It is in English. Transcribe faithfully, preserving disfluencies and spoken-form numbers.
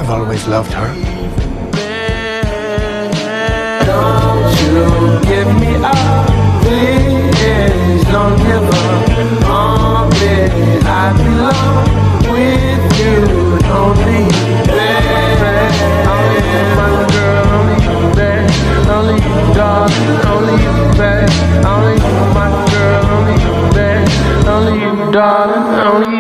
I've always loved her. Don't you give me up, please don't give up on me. I belong with you, only you, baby. Only you, my girl, only you, baby. Only you, darling, only you, baby. Only you, my girl, only you, baby. Only you, darling, only you.